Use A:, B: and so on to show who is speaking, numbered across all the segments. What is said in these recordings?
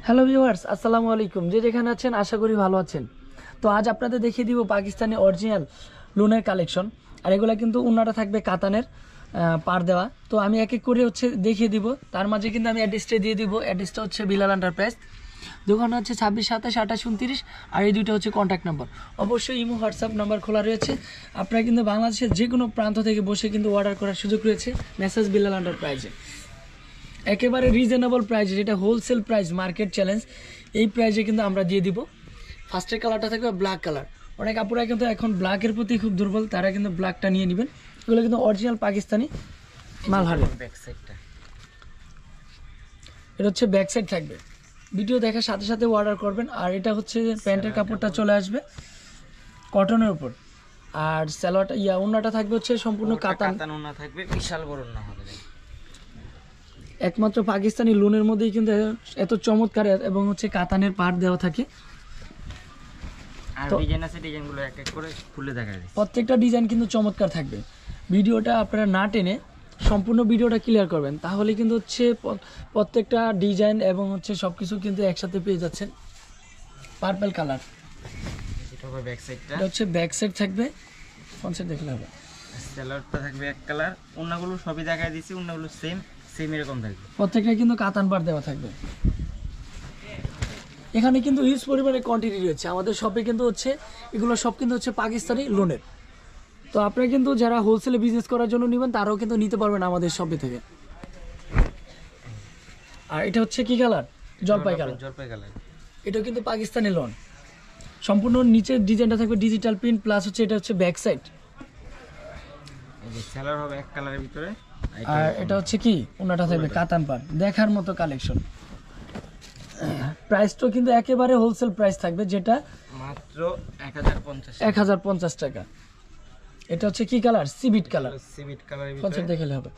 A: Hello viewers, আসসালামু আলাইকুম। যে যেখানে আছেন আশা করি ভালো আছেন। তো আজ আপনাদের দেখিয়ে দিব পাকিস্তানি অরিজিনাল লোনের কালেকশন। আর এগুলো কিন্তু উন্নাটা থাকবে কাতানের পার দেওয়া। তো আমি এক এক করে দেখিয়ে দিব। তার মাঝে কিন্তু আমি অ্যাড্রেসটা দিয়ে দিব। অ্যাড্রেসটা হচ্ছে বিলাল এন্টারপ্রাইজ, দোকান হচ্ছে 26 27 28 29। আর এই দুইটা হচ্ছে কন্ট্যাক্ট নাম্বার। অবশ্যই ইমো হোয়াটসঅ্যাপ নাম্বার খোলা রয়েছে। আপনারা কিন্তু বাংলাদেশের যে কোনো প্রান্ত থেকে বসে কিন্তু অর্ডার করার সুযোগ রয়েছে মেসেজ বিলাল এন্টারপ্রাইজে। একেবারে রিজনেবল প্রাইসে, যেটা হোলসেল প্রাইস, মার্কেট চ্যালেঞ্জ, এই প্রাইসে কিন্তু আমরা দিয়ে দিব। ফার্স্টের কালারটা থাকবে ব্ল্যাক কালার। অনেক আপুরা কিন্তু এখন ব্ল্যাকের প্রতি খুব দুর্বল, তারা কিন্তু ব্ল্যাকটা নিয়ে নেবেন। এগুলো কিন্তু অরিজিনাল পাকিস্তানি মালহারের। এটা হচ্ছে ব্যাক সাইড থাকবে। ভিডিও দেখার সাথে সাথে অর্ডার করবেন। আর এটা হচ্ছে প্যান্টের কাপড়টা চলে আসবে কটনের উপর। আর সালোয়ারটা ওন্নাটা থাকবে হচ্ছে সম্পূর্ণ কাতান
B: ওন্না থাকবে, বিশাল বড় ওন্না হবে।
A: একমাত্র পাকিস্তানি লোনের মধ্যেই কিন্তু এত চমৎকার এবং হচ্ছে কাতানের পাট দেওয়া থাকে।
B: আর ডিজাইন আছে, ডিজাইনগুলো এক এক করে খুলে দেখা যায়।
A: প্রত্যেকটা ডিজাইন কিন্তু চমৎকার থাকবে। ভিডিওটা আপনারা না টেনে সম্পূর্ণ ভিডিওটা ক্লিয়ার করবেন, তাহলে কিন্তু হচ্ছে প্রত্যেকটা ডিজাইন এবং হচ্ছে সবকিছু কিন্তু একসাথে পেয়ে যাচ্ছেন। পার্পল কালার,
B: এটা হবে ব্যাক সাইডটা।
A: এটা হচ্ছে ব্যাক সাইড থাকবে। ফ্রন্ট সাইড দেখলে হবে।
B: সালোয়ারটা থাকবে এক কালার। ওন্নাগুলো সবই দেখাই দিয়েছি, ওন্নাগুলো সেম এরকম থাকবে।
A: প্রত্যেকটা কিন্তু কাতান পাট দেওয়া থাকবে। এখানে কিন্তু হিউজ পরিমাণে কোয়ান্টিটি রয়েছে আমাদের শপে। কিন্তু হচ্ছে এগুলো সব কিন্তু হচ্ছে পাকিস্তানি লোনের। তো আপনারা কিন্তু যারা হোলসেলে বিজনেস করার জন্য নেবেন, তারাও কিন্তু নিতে পারবেন আমাদের শপে থেকে। আর এটা হচ্ছে কি কালার? জলপাই কালার। এটা কিন্তু পাকিস্তানি লোন। সম্পূর্ণ নিচের ডিজাইনটা থাকবে ডিজিটাল প্রিন্ট, প্লাস হচ্ছে এটা হচ্ছে ব্যাক সাইড।
B: এই যে সালোয়ার হবে এক কালারের ভিতরে।
A: আর এটা হচ্ছে কি ওনাটা থাকবে কাতান পাট। দেখার মতো কালেকশন। প্রাইসটাও কিন্তু একেবারে হোলসেল প্রাইস থাকবে, যেটা
B: মাত্র 1050
A: টাকা। এটা হচ্ছে কি কালার? সিবিট কালার।
B: সিবিট কালারের ভিতরে
A: কনসেপ্ট দেখালে হবে।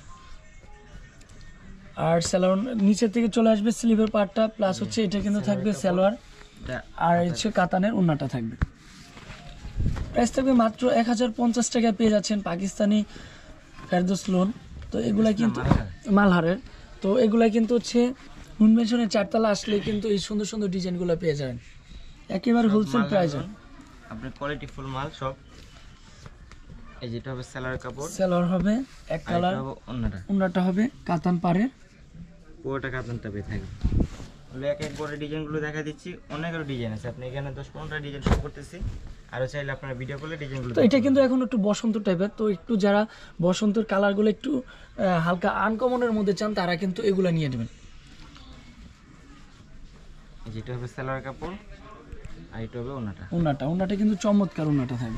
A: আর সালোয়ার নিচের থেকে চলে আসবে স্লিভের পার্টটা, প্লাস হচ্ছে এটা কিন্তু থাকবে সালোয়ার। আর হচ্ছে কাতানের ওন্নাটা থাকবে। প্রাইস থাকবে মাত্র 1050 টাকায় পেয়ে যাচ্ছেন পাকিস্তানি ফেরদৌস লোন। তো এগুলা কিন্তু মালহারের। তো এগুলা কিন্তু হচ্ছে নুন মেনশনের 4 তলা আসলে কিন্তু এই সুন্দর সুন্দর ডিজাইনগুলো পেয়ে যাবেন একেবারে হোলসেল প্রাইসে।
B: আপনি কোয়ালিটি ফুল মাল সব। এই যেটা হবে সালোয়ার কাপড়,
A: সালোয়ার হবে এক কালার, ওন্নাটা হবে কাতান পাড়ের,
B: পুরোটা কাতানটা পেয়ে থাকবে। এক এক করে ডিজাইনগুলো দেখা দিচ্ছি। অনেকগুলো ডিজাইন আছে, আপনি এখানে 10-15টা ডিজাইন শো করতেছি। আরও চাইলে আপনারা ভিডিও করলে ডিজাইনগুলো।
A: তো এটা কিন্তু এখন একটু বসন্ত টাইপের। তো একটু যারা বসন্তের কালারগুলো একটু হালকা আনকমনের মধ্যে চান, তারা কিন্তু এগুলো নিয়ে নেবেন।
B: যেটা হবে সালোয়ার কাপড়, আর এটা হবে
A: ওন্নাটা কিন্তু চমৎকার ওন্নাটা থাকবে।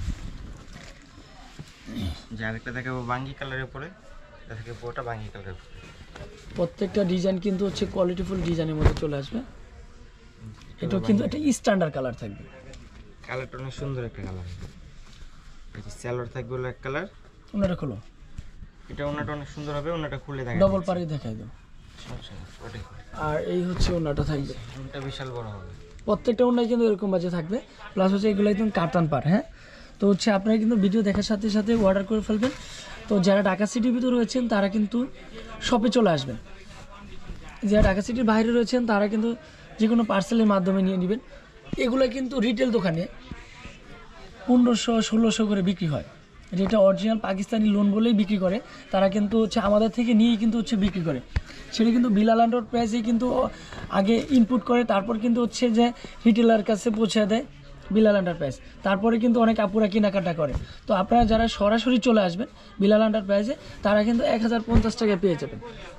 B: যার একটা দেখাবো বাঙ্গি কালারের উপরে, এটা থেকে পুরোটা বাঙ্গি কালারের উপরে।
A: প্রত্যেকটা ডিজাইন কিন্তু হচ্ছে কোয়ালিটিফুল ডিজাইনের মধ্যে চলে আসবে। এটা কিন্তু একটা স্ট্যান্ডার্ড কালার থাকবে।
B: কালারটা অনেক সুন্দর একটা কালার। এই যে সালোয়ার থাকবে হলো এক কালার।
A: ওন্নাটা খোলো।
B: এটা ওন্নাটা অনেক সুন্দর হবে। ওন্নাটা খুলে দেখা
A: ডবল পারে দেখাই দাও। আর এই হচ্ছে ওন্নাটা থাকবে।
B: ওন্নাটা বিশাল বড় হবে।
A: প্রত্যেকটা ওন্নাই কিন্তু এরকম বাজে থাকবে। প্লাস হচ্ছে এগুলো একদম কাতান পার। হ্যাঁ, তো হচ্ছে আপনারা কিন্তু ভিডিও দেখার সাথে সাথে অর্ডার করে ফেলবেন। তো যারা ঢাকা সিটির ভিতরে রয়েছেন, তারা কিন্তু শপে চলে আসবেন। যারা ঢাকা সিটির বাইরে রয়েছেন, তারা কিন্তু যে কোনো পার্সেলের মাধ্যমে নিয়ে নেবেন। এগুলো কিন্তু রিটেল দোকানে 1500-1600 করে বিক্রি হয়। যেটা অরিজিনাল পাকিস্তানি লোন বলেই বিক্রি করে। তারা কিন্তু হচ্ছে আমাদের থেকে নিয়েই কিন্তু হচ্ছে বিক্রি করে। সেটা কিন্তু বিলাল এন্টারপ্রাইজেই কিন্তু আগে ইনপুট করে, তারপর কিন্তু হচ্ছে যে রিটেলার কাছে পৌঁছে দেয় বিলাল এন্টারপ্রাইজ। তারপরে কিন্তু অনেক আপুরা কেনাকাটা করে। তো আপনারা যারা সরাসরি চলে আসবেন বিলাল এন্টারপ্রাইজে, তারা কিন্তু 1050 টাকায় পেয়ে যাবেন।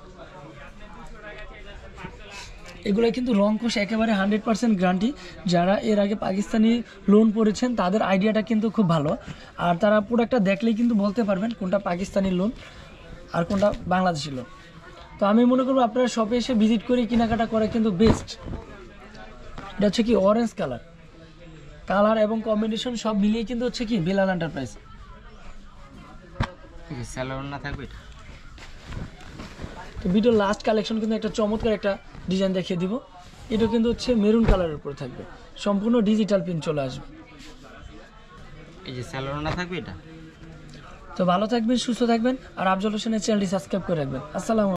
A: এগুলো কিন্তু রংকশ একেবারে 100% গ্যারান্টি। যারা এর আগে পাকিস্তানি লোন পড়েছেন, তাদের আইডিয়াটা কিন্তু খুব ভালো। আর তারা প্রোডাক্টটা দেখলেই কিন্তু বলতে পারবেন কোনটা পাকিস্তানি লোন আর কোনটা বাংলাদেশি লোন। তো আমি মনে করবো আপনারা শপে এসে ভিজিট করে কেনাকাটা করে কিন্তু বেস্ট। এটা হচ্ছে কি অরেঞ্জ কালার এবং কম্বিনেশন সব মিলিয়ে কিন্তু হচ্ছে কি বিলাল এন্টারপ্রাইজ।
B: সালোয়ার না থাকবে।
A: তো ভিডিওর লাস্ট কালেকশন কিন্তু একটা চমৎকার একটা ডিজাইন দেখিয়ে দিব। এটা কিন্তু হচ্ছে মেরুন কালারের উপর থাকবে, সম্পূর্ণ ডিজিটাল প্রিন্ট চলে আসবে।
B: এই যে সালোয়ার না থাকবে এটা।
A: তো ভালো থাকবেন, সুস্থ থাকবেন। আর আফজল হোসেনের চ্যানেলটি সাবস্ক্রাইব করে রাখবেন। আসসালামু